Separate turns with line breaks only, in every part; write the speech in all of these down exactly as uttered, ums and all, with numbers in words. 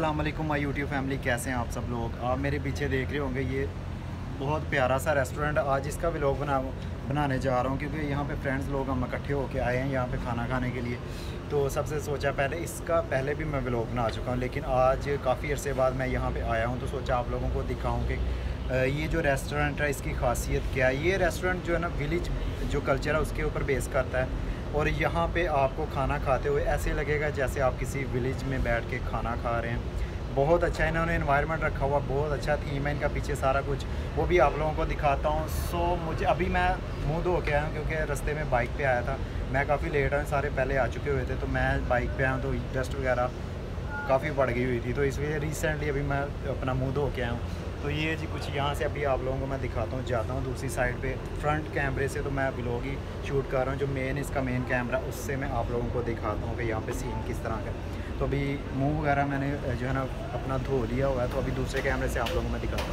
अस्सलाम वालेकुम my YouTube family, कैसे हैं आप सब लोग। आप मेरे पीछे देख रहे होंगे ये बहुत प्यारा सा रेस्टोरेंट। आज इसका व्लॉग बना बनाने जा रहा हूँ क्योंकि यहाँ पे फ्रेंड्स लोग हम इकट्ठे होके आए हैं यहाँ पे खाना खाने के लिए। तो सबसे सोचा पहले इसका पहले भी मैं व्लॉग बना चुका हूँ, लेकिन आज काफ़ी अरसे बाद मैं यहाँ पे आया हूँ तो सोचा आप लोगों को दिखाऊँ कि ये जो रेस्टोरेंट है इसकी खासियत क्या है। ये रेस्टोरेंट जो है ना विलेज जो कल्चर है उसके ऊपर बेस करता है और यहाँ पे आपको खाना खाते हुए ऐसे लगेगा जैसे आप किसी विलेज में बैठ के खाना खा रहे हैं। बहुत अच्छा इन्होंने एनवायरनमेंट रखा हुआ, बहुत अच्छा थीम है इनका पीछे सारा कुछ, वो भी आप लोगों को दिखाता हूँ। सो मुझे अभी मैं मुंह धो के आया हूँ क्योंकि रास्ते में बाइक पे आया था, मैं काफ़ी लेट हूँ, सारे पहले आ चुके हुए थे तो मैं बाइक पे आया हूँ तो डस्ट वगैरह काफ़ी बढ़ गई हुई थी, तो इसलिए रिसेंटली अभी मैं अपना मुँह धो के आया हूँ। तो ये जी कुछ यहाँ से अभी आप लोगों को मैं दिखाता हूँ, जाता हूँ दूसरी साइड पे फ्रंट कैमरे से, तो मैं व्लॉग ही शूट कर रहा हूँ। जो मेन इसका मेन कैमरा उससे मैं आप लोगों को दिखाता हूँ कि यहाँ पे सीन किस तरह का। तो अभी मुंह वगैरह मैंने जो है ना अपना धो लिया हुआ है, तो अभी दूसरे कैमरे से आप लोगों को मैं दिखाता हूँ।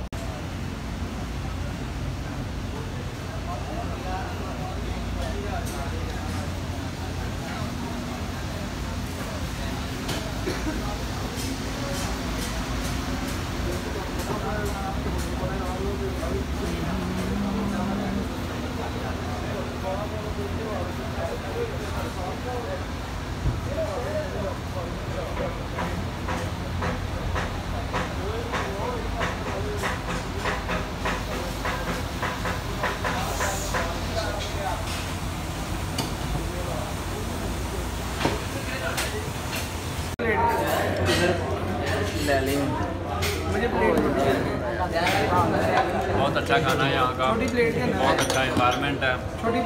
बहुत अच्छा खाना है यहाँ का, बहुत अच्छा एनवायरनमेंट है,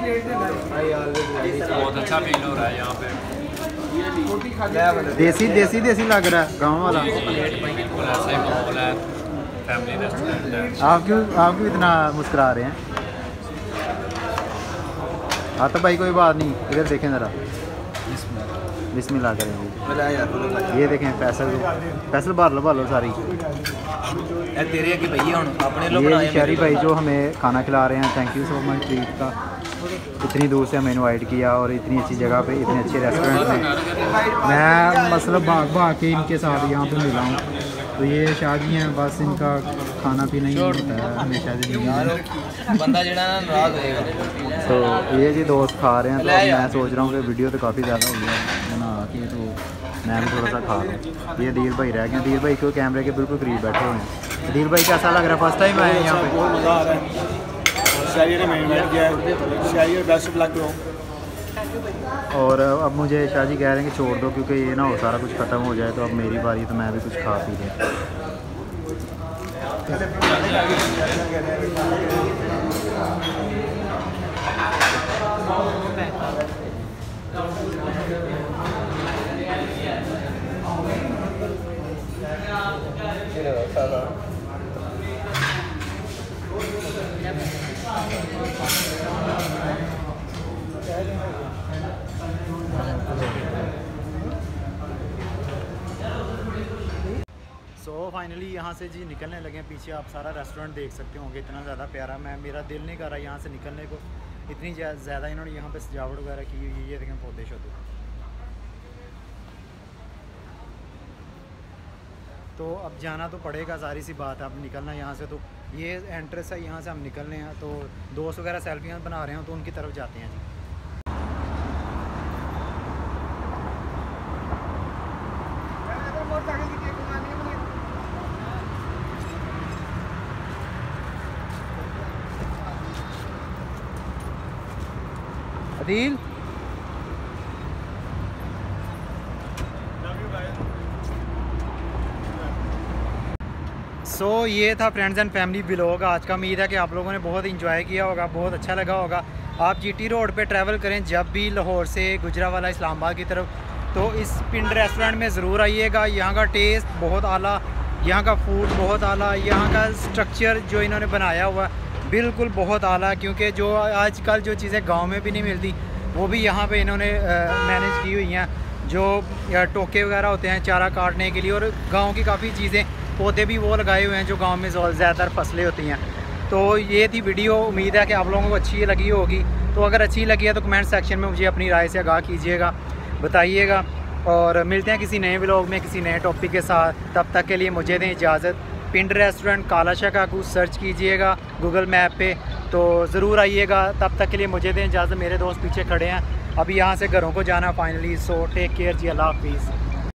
बहुत अच्छा फील हो रहा है यहाँ पे।
देसी देसी देसी लग रहा है गाँव वाला,
बिल्कुल ऐसा ही माहौल है, फैमिली रेस्टोरेंट है।
आप क्यों आप क्यों इतना मुस्कुरा रहे हैं? हाँ तो भाई कोई बात नहीं, इधर देखें ज़रा, बिस्मिल्लाह करेंगे। ये देखें फैसल फैसल बार लो बालो सारी
तेरे की भैया अपने लोग
ये शहरी भाई जो हमें खाना खिला रहे हैं, thank you so much treat का। इतनी दूर से हमें इनवाइट किया और इतनी अच्छी जगह पे इतने अच्छे रेस्टोरेंट में मैं मतलब भाग भाग के इनके साथ यहाँ पे मिला हूँ। तो ये शादी हैं, बस इनका खाना पीना ही होता है हमेशा से
बंदा जो नाराज होएगा।
तो ये जी दोस्त खा रहे हैं, तो मैं सोच रहा हूँ कि वीडियो तो काफ़ी ज़्यादा हो गया बना के, तो मैं भी थोड़ा सा खा रहा हूँ। ये दीर भाई रह गए, दीर भाई क्यों कैमरे के बिल्कुल करीब बैठे हुए हैं। दीर भाई कैसा लग रहा है? फर्स्ट टाइम आए हैं यहाँ पे?
बहुत मज़ा आ रहा है, शायरी ने मैं इन्वाइट किया है, शायरी बेस्ट ऑफ लक हो।
और अब मुझे शाह जी कह रहे हैं कि छोड़ दो क्योंकि ये ना हो सारा कुछ ख़त्म हो जाए, तो अब मेरी बारी, तो मैं भी कुछ खा पी लें। सो फाइनली यहाँ से जी निकलने लगे हैं। पीछे आप सारा रेस्टोरेंट देख सकते होंगे, इतना ज़्यादा प्यारा, मैं मेरा दिल नहीं कर रहा यहाँ से निकलने को। इतनी ज़्यादा इन्होंने यहाँ पे सजावट वगैरह की हुई है, ये देखें पौधे शौधे। तो अब जाना तो पड़ेगा, सारी सी बात है, अब निकलना यहाँ से। तो ये एंट्रेंस है, यहाँ से हम निकलने हैं। तो दोस्त वगैरह सेल्फियाँ बना रहे हैं तो उनकी तरफ जाते हैं जी। अदील सो so, ये था फ्रेंड्स एंड फैमिली व्लॉग आज का। उम्मीद है कि आप लोगों ने बहुत इंजॉय किया होगा, बहुत अच्छा लगा होगा। आप जीटी रोड पे ट्रैवल करें जब भी लाहौर से गुजरावाला इस्लामाबाद की तरफ, तो इस पिंड रेस्टोरेंट में ज़रूर आइएगा। यहाँ का टेस्ट बहुत आला, यहाँ का फूड बहुत आला, यहाँ का स्ट्रक्चर जो इन्होंने बनाया हुआ बिल्कुल बहुत आला, क्योंकि जो आजकल जो चीज़ें गाँव में भी नहीं मिलती वो भी यहाँ पे इन्होंने मैनेज की हुई हैं। जो टोके वगैरह होते हैं चारा काटने के लिए, और गांव की काफ़ी चीज़ें, पौधे भी वो लगाए हुए हैं जो गांव में ज़्यादातर फसलें होती हैं। तो ये थी वीडियो, उम्मीद है कि आप लोगों को अच्छी लगी होगी। तो अगर अच्छी लगी है तो कमेंट सेक्शन में मुझे अपनी राय से आगाह कीजिएगा, बताइएगा। और मिलते हैं किसी नए व्लॉग में किसी नए टॉपिक के साथ। तब तक के लिए मुझे दें इजाज़त। पिंड रेस्टोरेंट काला शाह काकू सर्च कीजिएगा गूगल मैप पे तो ज़रूर आइएगा। तब तक के लिए मुझे दें इजाज़त। मेरे दोस्त पीछे खड़े हैं, अभी यहाँ से घरों को जाना फाइनली। सो टेक केयर जी, अल्लाह हाफिज़।